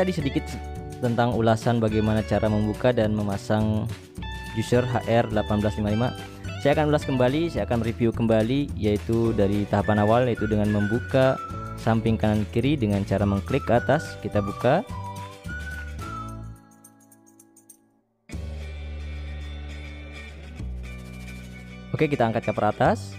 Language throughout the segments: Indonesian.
tadi sedikit tentang ulasan bagaimana cara membuka dan memasang Juicer HR1855. Saya akan ulas kembali, saya akan review kembali, yaitu dari tahapan awal, yaitu dengan membuka samping kanan kiri dengan cara mengklik ke atas. Kita buka. Oke, kita angkat cover atas.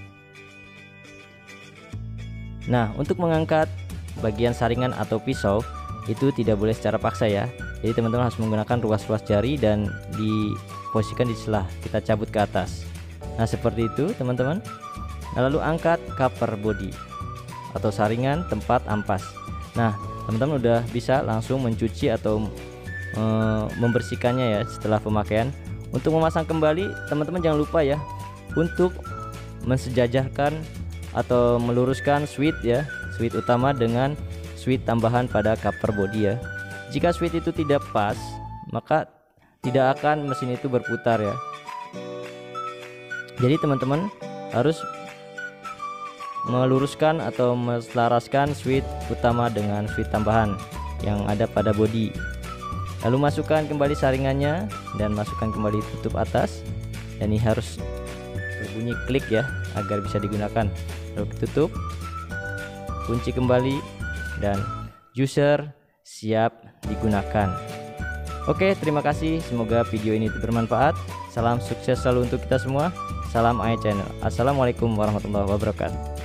Nah, untuk mengangkat bagian saringan atau pisau itu tidak boleh secara paksa ya. Jadi teman-teman harus menggunakan ruas-ruas jari dan diposisikan di selah. Kita cabut ke atas. Nah, seperti itu teman-teman. Nah, lalu angkat cover body atau saringan tempat ampas. Nah, teman-teman udah bisa langsung mencuci atau membersihkannya ya setelah pemakaian. Untuk memasang kembali, teman-teman jangan lupa ya untuk mensejajarkan atau meluruskan switch ya, switch utama dengan switch tambahan pada cover body ya. Jika switch itu tidak pas, maka tidak akan mesin itu berputar ya. Jadi teman-teman harus meluruskan atau menselaraskan switch utama dengan switch tambahan yang ada pada body. Lalu masukkan kembali saringannya dan masukkan kembali tutup atas. Dan ini harus berbunyi klik ya agar bisa digunakan. Lalu tutup, kunci kembali, dan Juicer siap digunakan. Oke, terima kasih, semoga video ini bermanfaat. Salam sukses selalu untuk kita semua. Salam AI Channel. Assalamualaikum warahmatullahi wabarakatuh.